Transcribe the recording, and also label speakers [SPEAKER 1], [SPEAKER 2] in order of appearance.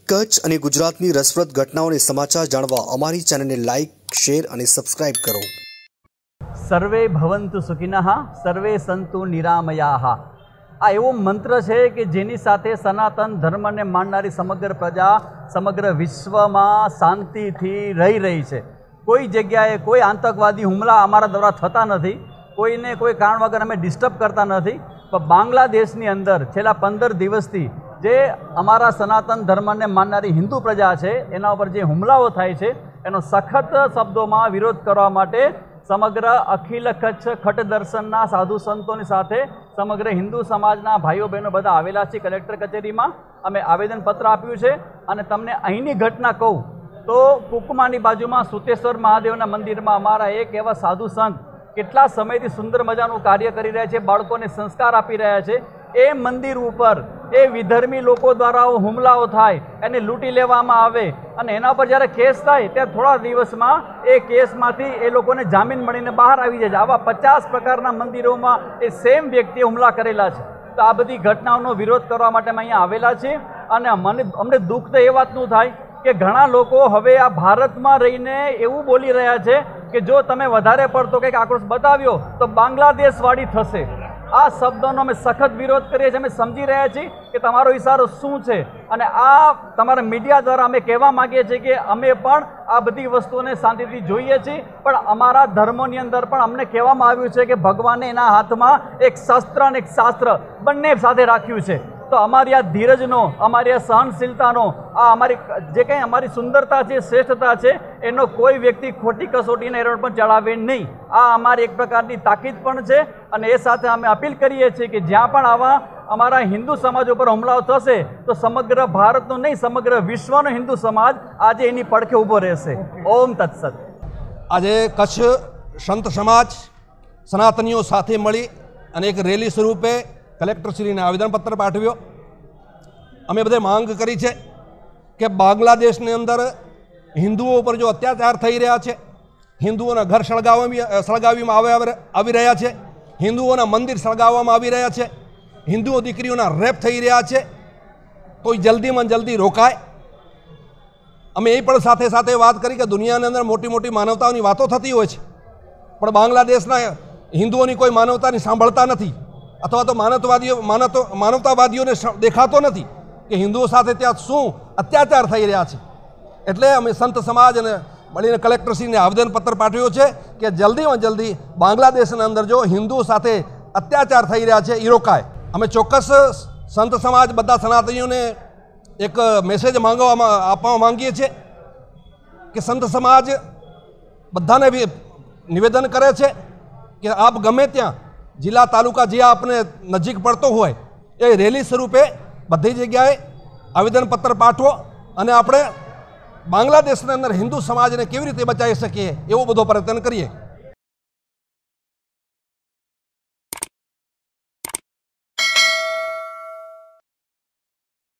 [SPEAKER 1] कच्छ અને ગુજરાતની રસપ્રદ ઘટનાઓને સમાચાર જાણવા અમારી ચેનલને લાઇક, શેર અને સબસ્ક્રાઇબ કરો।
[SPEAKER 2] સર્વે ભવંતુ સુખિનઃ સર્વે સંતુ નિરામયાઃ। આ એવો મંત્ર છે કે જેની સાથે સનાતન ધર્મને માનનારી સમગ્ર પ્રજા સમગ્ર વિશ્વમાં શાંતિથી રહી છે। કોઈ જગ્યાએ કોઈ આતંકવાદી હુમલા અમારા દ્વારા થતા નથી, કોઈને કોઈ કારણ વગર અમે ડિસ્ટર્બ કરતા નથી। પણ બાંગ્લાદેશની અંદર છેલ્લા 15 દિવસથી જે અમારા સનાતન ધર્મને માનનારી હિન્દુ પ્રજા છે એના ઉપર જે હુમલાઓ થાય છે એનો સખત શબ્દોમાં વિરોધ કરવા માટે સમગ્ર અખિલ કચ્છ ખટ દર્શનના સાધુ સંતોની સાથે સમગ્ર હિન્દુ સમાજના ભાઈઓ બહેનો બધા આવેલા છે। કલેક્ટર કચેરીમાં અમે આવેદનપત્ર આપ્યું છે અને તમને અહીંની ઘટના કહું તો કુકમાની બાજુમાં સુતેશ્વર મહાદેવના મંદિરમાં અમારા એક એવા સાધુ સંત કેટલા સમયથી સુંદર મજાનું કાર્ય કરી રહ્યા છે, બાળકોને સંસ્કાર આપી રહ્યા છે। એ મંદિર ઉપર એ વિધર્મી લોકો દ્વારા હુમલાઓ થાય, એને લૂંટી લેવામાં આવે અને એના પર જ્યારે કેસ થાય ત્યાં થોડા દિવસમાં એ કેસમાંથી એ લોકોને જામીન મળીને બહાર આવી જાય છે। આવા 50 પ્રકારના મંદિરોમાં એ સેમ વ્યક્તિએ હુમલા કરેલા છે। તો આ બધી ઘટનાઓનો વિરોધ કરવા માટે અમે અહીંયા આવેલા છીએ અને અમને દુઃખ તો એ વાતનું થાય કે ઘણા લોકો હવે આ ભારતમાં રહીને એવું બોલી રહ્યા છે કે જો તમે વધારે પડતો કંઈક આક્રોશ બતાવ્યો તો બાંગ્લાદેશવાળી થશે। આ શબ્દોનો અમે સખત વિરોધ કરીએ છીએ। અમે સમજી રહ્યા છીએ કે તમારો ઇશારો શું છે અને આ તમારા મીડિયા દ્વારા અમે કહેવા માગીએ છીએ કે અમે પણ આ બધી વસ્તુઓને શાંતિથી જોઈએ છીએ, પણ અમારા ધર્મોની અંદર પણ અમને કહેવામાં આવ્યું છે કે ભગવાને એના હાથમાં એક શસ્ત્ર અને એક શાસ્ત્ર બંને સાથે રાખ્યું છે। તો અમારી આ ધીરજનો, અમારી આ સહનશીલતાનો, આ અમારી જે કંઈ અમારી સુંદરતા છે, શ્રેષ્ઠતા છે, એનો કોઈ વ્યક્તિ ખોટી કસોટીને એરોડ પણ ચડાવે નહીં। આ અમારી એક પ્રકારની તાકીદ પણ છે અને એ સાથે અમે અપીલ કરીએ છીએ કે જ્યાં પણ આવા અમારા હિન્દુ સમાજ ઉપર હુમલાઓ થશે તો સમગ્ર ભારતનો નહીં સમગ્ર વિશ્વનો હિન્દુ સમાજ આજે એની પડખે ઊભો રહેશે। ઓમ તત્સત।
[SPEAKER 3] આજે કચ્છ સંત સમાજ સનાતનીઓ સાથે મળી અને એક રેલી સ્વરૂપે કલેક્ટરશ્રીને આવેદનપત્ર પાઠવ્યો। અમે બધે માંગ કરી છે કે બાંગ્લાદેશની અંદર હિન્દુઓ પર જો અત્યાચાર થઈ રહ્યા છે, હિન્દુઓના ઘર સળગાવવામાં આવી રહ્યા છે, હિન્દુઓના મંદિર સળગાવવામાં આવી રહ્યા છે, હિન્દુઓ દીકરીઓના રેપ થઈ રહ્યા છે, તો જલ્દીમાં જલ્દી રોકાય। અમે એ પણ સાથે સાથે વાત કરી કે દુનિયાની અંદર મોટી મોટી માનવતાઓની વાતો થતી હોય છે, પણ બાંગ્લાદેશના હિન્દુઓની કોઈ માનવતાની સાંભળતા નથી અથવા તો માનવતાવાદીઓને દેખાતો નથી કે હિન્દુઓ સાથે ત્યાં શું અત્યાચાર થઈ રહ્યા છે। એટલે અમે સંત સમાજને મળીને કલેક્ટરશ્રીને આવેદનપત્ર પાઠવ્યો છે કે જલ્દીમાં જલ્દી બાંગ્લાદેશના અંદર જો હિન્દુઓ સાથે અત્યાચાર થઈ રહ્યા છે એ રોકાય। અમે ચોક્કસ સંત સમાજ બધા સનાતનીઓને એક મેસેજ આપવા માંગીએ છીએ કે સંત સમાજ બધાને નિવેદન કરે છે કે આપ ગમે ત્યાં જિલ્લા તાલુકા જે આપને નજીક પડતો હોય એ રેલી સ્વરૂપે બધી જગ્યાએ આવેદનપત્ર પાઠવો અને આપણે બાંગ્લાદેશની અંદર હિન્દુ સમાજને કેવી રીતે બચાવી શકીએ એવો બધો પ્રયત્ન કરીએ।